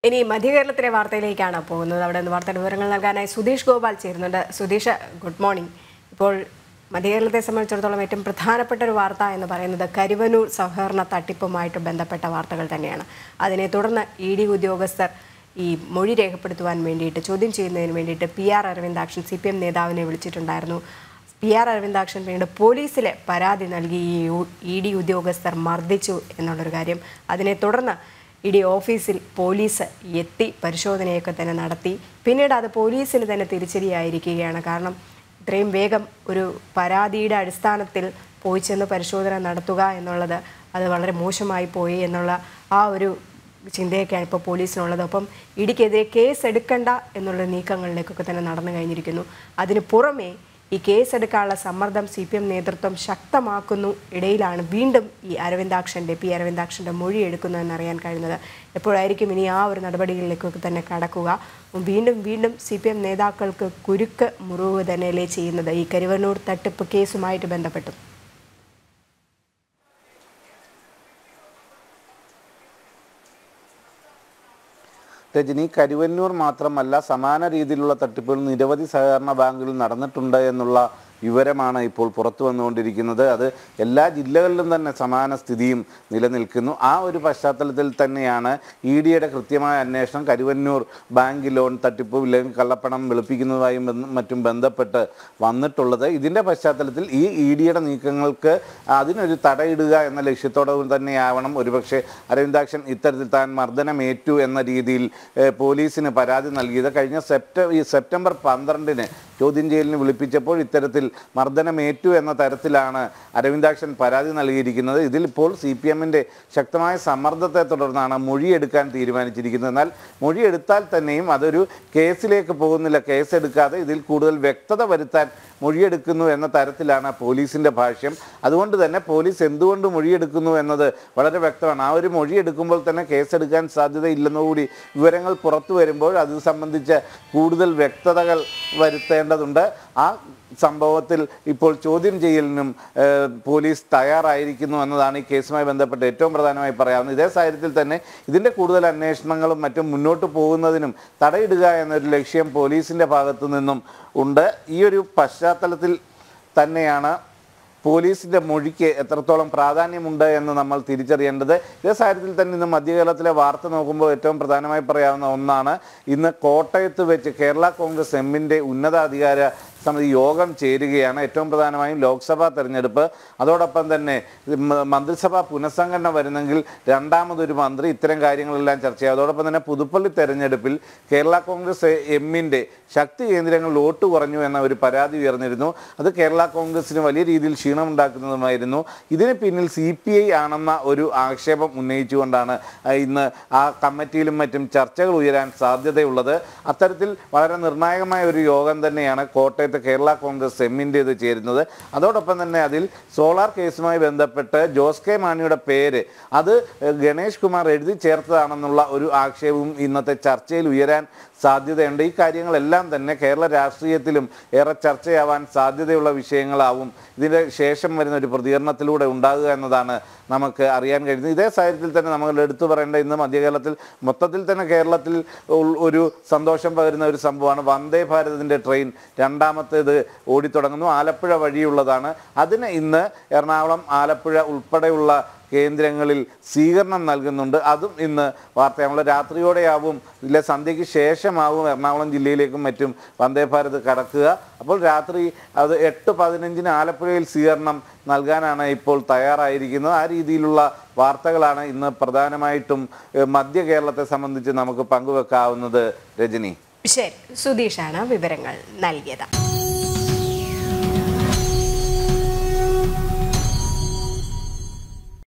ഇനി മധ്യകേരളത്തിലെ വാർത്തയിലേക്കാണ് പോകുന്നത്. അവിടെ നിന്ന് വാർത്തയുടെ വിവരങ്ങൾ നൽകാനായി സുധീഷ് ഗോപാൽ ചേരുന്നുണ്ട്. Sudheesh, good morning. ഇപ്പോൾ മധ്യകേരളത്തെ സംബന്ധിച്ചിടത്തോളം ഏറ്റവും പ്രധാനപ്പെട്ട ഒരു വാർത്ത എന്ന് പറയുന്നത് കരുവന്നൂർ സഹകരണ തട്ടിപ്പുമായിട്ട് ബന്ധപ്പെട്ട വാർത്തകൾ തന്നെയാണ്. അതിനെ തുടർന്ന് ED ഉദ്യോഗസ്ഥർ ഈ മൊഴി രേഖപ്പെടുത്തുവാൻ വേണ്ടിയിട്ട് ചോദ്യം ചെയ്യുന്നതിന് വേണ്ടിയിട്ട് PR അരവിന്ദാക്ഷൻ CPM നേതാവിനെ വിളിച്ചിട്ടുണ്ടായിരുന്നു. PR അരവിന്ദാക്ഷൻ പിന്നീട് പോലീസിലെ പരാതി നൽകി ഈ ED ഉദ്യോഗസ്ഥർ മർദ്ദിച്ചു എന്നുള്ളൊരു കാര്യം. അതിനെ തുടർന്ന് ED ഓഫീസിൽ പോലീസ് എത്തി പരിശോധനയൊക്കെ തന്നെ നടത്തി. പിന്നീട് അത് പോലീസിന് തന്നെ തിരിച്ചടിയായിരിക്കുകയാണ്. കാരണം ഇത്രയും വേഗം ഒരു പരാതിയുടെ അടിസ്ഥാനത്തിൽ പോയി ചെന്ന് പരിശോധന നടത്തുക എന്നുള്ളത് അത് വളരെ മോശമായി പോയി എന്നുള്ള ആ ഒരു ചിന്തയൊക്കെയാണ് ഇപ്പോൾ പോലീസിനുള്ളത്. ഒപ്പം EDക്കെതിരെ കേസ് എടുക്കണ്ട എന്നുള്ള നീക്കങ്ങളിലേക്കൊക്കെ തന്നെ നടന്നു കഴിഞ്ഞിരിക്കുന്നു. അതിന് പുറമെ ഈ കേസ് എടുക്കാനുള്ള സമ്മർദ്ദം CPM നേതൃത്വം ശക്തമാക്കുന്നു. ഇടയിലാണ് വീണ്ടും ഈ P. അരവിന്ദാക്ഷൻ്റെ മൊഴി എടുക്കുന്നതെന്നറിയാൻ കഴിയുന്നത്. എപ്പോഴായിരിക്കും ഇനി ആ ഒരു നടപടികളിലേക്കൊക്കെ തന്നെ കടക്കുക? വീണ്ടും CPM നേതാക്കൾക്ക് കുരുക്ക് മുറിവ് തന്നെയല്ലേ ചെയ്യുന്നത് ഈ കരുവന്നൂർ തട്ടിപ്പ് കേസുമായിട്ട് ബന്ധപ്പെട്ടും? രജനി, കരുവന്നൂർ മാത്രമല്ല, സമാന രീതിയിലുള്ള തട്ടിപ്പുകൾ നിരവധി സഹകരണ ബാങ്കുകളിൽ നടന്നിട്ടുണ്ട് എന്നുള്ള വിവരമാണ് ഇപ്പോൾ പുറത്തു വന്നുകൊണ്ടിരിക്കുന്നത്. അത് എല്ലാ ജില്ലകളിലും തന്നെ സമാന സ്ഥിതിയും നിലനിൽക്കുന്നു. ആ ഒരു പശ്ചാത്തലത്തിൽ തന്നെയാണ് EDയുടെ കൃത്യമായ അന്വേഷണം കരുവന്നൂർ ബാങ്ക് ലോൺ തട്ടിപ്പ് ഇല്ലെങ്കിൽ കള്ളപ്പണം വെളുപ്പിക്കുന്നതുമായി മറ്റും ബന്ധപ്പെട്ട് വന്നിട്ടുള്ളത്. ഇതിൻ്റെ പശ്ചാത്തലത്തിൽ ഈ EDയുടെ നീക്കങ്ങൾക്ക് അതിനൊരു തടയിടുക എന്ന ലക്ഷ്യത്തോടെ തന്നെയാവണം ഒരുപക്ഷെ അരവിന്ദാക്ഷൻ ഇത്തരത്തിൽ താൻ മർദ്ദനമേറ്റു എന്ന രീതിയിൽ പോലീസിന് പരാതി നൽകിയത്. കഴിഞ്ഞ സെപ്റ്റംബർ 12-ന് ചോദ്യം ചെയ്യലിന് വിളിപ്പിച്ചപ്പോൾ ഇത്തരത്തിൽ മർദ്ദനമേറ്റു എന്ന തരത്തിലാണ് അരവിന്ദാക്ഷൻ പരാതി നൽകിയിരിക്കുന്നത്. ഇതിലിപ്പോൾ CPMൻ്റെ ശക്തമായ സമ്മർദ്ദത്തെ തുടർന്നാണ് മൊഴിയെടുക്കാൻ തീരുമാനിച്ചിരിക്കുന്നത്. എന്നാൽ മൊഴിയെടുത്താൽ തന്നെയും അതൊരു കേസിലേക്ക് പോകുന്നില്ല. കേസെടുക്കാതെ ഇതിൽ കൂടുതൽ വ്യക്തത വരുത്താൻ മൊഴിയെടുക്കുന്നു എന്ന തരത്തിലാണ് പോലീസിൻ്റെ ഭാഷ്യം. അതുകൊണ്ട് തന്നെ പോലീസ് എന്തുകൊണ്ട് മൊഴിയെടുക്കുന്നു എന്നത് വളരെ വ്യക്തമാണ്. ആ ഒരു മൊഴിയെടുക്കുമ്പോൾ തന്നെ കേസെടുക്കാൻ സാധ്യതയില്ലെന്നുകൂടി വിവരങ്ങൾ പുറത്തു വരുമ്പോൾ അത് സംബന്ധിച്ച കൂടുതൽ വ്യക്തതകൾ വരുത്തേണ്ടതുണ്ട്. ആ സംഭവത്തിൽ ഇപ്പോൾ ചോദ്യം ചെയ്യലിനും പോലീസ് തയ്യാറായിരിക്കുന്നു എന്നതാണ് ഈ കേസുമായി ബന്ധപ്പെട്ട് ഏറ്റവും പ്രധാനമായി പറയാവുന്നത്. ഇതേ സാഹചര്യത്തിൽ തന്നെ ഇതിൻ്റെ കൂടുതൽ അന്വേഷണങ്ങളും മറ്റും മുന്നോട്ട് പോകുന്നതിനും തടയിടുക എന്നൊരു ലക്ഷ്യം പോലീസിൻ്റെ ഭാഗത്തു നിന്നും ഉണ്ട്. ഈ ഒരു പശ്ചാത്തലത്തിൽ തന്നെയാണ് പോലീസിൻ്റെ മൊഴിക്ക് എത്രത്തോളം പ്രാധാന്യമുണ്ട് എന്ന് നമ്മൾ തിരിച്ചറിയേണ്ടത്. ഇതേ സാഹചര്യത്തിൽ തന്നെ ഇന്ന് മധ്യകേരളത്തിലെ വാർത്ത നോക്കുമ്പോൾ ഏറ്റവും പ്രധാനമായി പറയാവുന്ന ഒന്നാണ്, ഇന്ന് കോട്ടയത്ത് വെച്ച് കേരള കോൺഗ്രസ് എമ്മിൻ്റെ ഉന്നതാധികാര സമിതി യോഗം ചേരുകയാണ്. ഏറ്റവും പ്രധാനമായും ലോക്സഭാ തെരഞ്ഞെടുപ്പ്, അതോടൊപ്പം തന്നെ മന്ത്രിസഭാ പുനഃസംഘടന വരുന്നെങ്കിൽ രണ്ടാമതൊരു മന്ത്രി, ഇത്തരം കാര്യങ്ങളെല്ലാം ചർച്ച ചെയ്യും. അതോടൊപ്പം തന്നെ പുതുപ്പള്ളി തെരഞ്ഞെടുപ്പിൽ കേരള കോൺഗ്രസ് എമ്മിൻ്റെ ശക്തി കേന്ദ്രങ്ങളിൽ വോട്ട് കുറഞ്ഞു എന്ന ഒരു പരാതി ഉയർന്നിരുന്നു. അത് കേരള കോൺഗ്രസിന് വലിയ രീതിയിൽ ക്ഷീണമുണ്ടാക്കുന്നതുമായിരുന്നു. ഇതിന് പിന്നിൽ CPI ആണെന്ന ഒരു ആക്ഷേപം ഉന്നയിച്ചുകൊണ്ടാണ് ഇന്ന് ആ കമ്മിറ്റിയിലും മറ്റും ചർച്ചകൾ ഉയരാൻ സാധ്യതയുള്ളത്. അത്തരത്തിൽ വളരെ നിർണായകമായ ഒരു യോഗം തന്നെയാണ് കോട്ടയത്ത് കേരള കോൺഗ്രസ് എമ്മിൻ്റേത് ചേരുന്നത്. അതോടൊപ്പം തന്നെ അതിൽ സോളാർ കേസുമായി ബന്ധപ്പെട്ട് ജോസ് കെ മാണിയുടെ പേര് അത് ഗണേഷ് കുമാർ എഴുതി ചേർത്തതാണെന്നുള്ള ഒരു ആക്ഷേപവും ഇന്നത്തെ ചർച്ചയിൽ ഉയരാൻ സാധ്യതയുണ്ട്. ഈ കാര്യങ്ങളെല്ലാം തന്നെ കേരള രാഷ്ട്രീയത്തിലും ഏറെ ചർച്ചയാവാൻ സാധ്യതയുള്ള വിഷയങ്ങളാവും ഇതിൻ്റെ ശേഷം വരുന്ന ഒരു പ്രതികരണത്തിലൂടെ ഉണ്ടാകുക എന്നതാണ് നമുക്ക് അറിയാൻ കഴിയുന്നത്. ഇതേ സാഹചര്യത്തിൽ തന്നെ നമ്മൾ എടുത്തു പറയേണ്ട ഇന്ന് മധ്യകേരളത്തിൽ മൊത്തത്തിൽ തന്നെ കേരളത്തിൽ ഒരു സന്തോഷം പകരുന്ന ഒരു സംഭവമാണ് വന്ദേ ഭാരതിൻ്റെ ട്രെയിൻ രണ്ടാമത്തേത് ഓടിത്തുടങ്ങുന്നു. ആലപ്പുഴ വഴിയുള്ളതാണ്. അതിന് ഇന്ന് എറണാകുളം, ആലപ്പുഴ ഉൾപ്പെടെയുള്ള കേന്ദ്രങ്ങളിൽ സ്വീകരണം നൽകുന്നുണ്ട്. അതും ഇന്ന് വാർത്തയാവുള്ള രാത്രിയോടെയാവും, ഇല്ല സന്ധ്യയ്ക്ക് ശേഷമാവും എറണാകുളം ജില്ലയിലേക്കും മറ്റും വന്ദേ ഭാരത് കടക്കുക. അപ്പോൾ രാത്രി അത് 8:15 ആലപ്പുഴയിൽ സ്വീകരണം നൽകാനാണ് ഇപ്പോൾ തയ്യാറായിരിക്കുന്നത്. ആ രീതിയിലുള്ള വാർത്തകളാണ് ഇന്ന് പ്രധാനമായിട്ടും മധ്യ കേരളത്തെ സംബന്ധിച്ച് നമുക്ക് പങ്കുവെക്കാവുന്നത്. രജനി, ശരി, സുധീഷാണ് വിവരങ്ങൾ നൽകിയത്.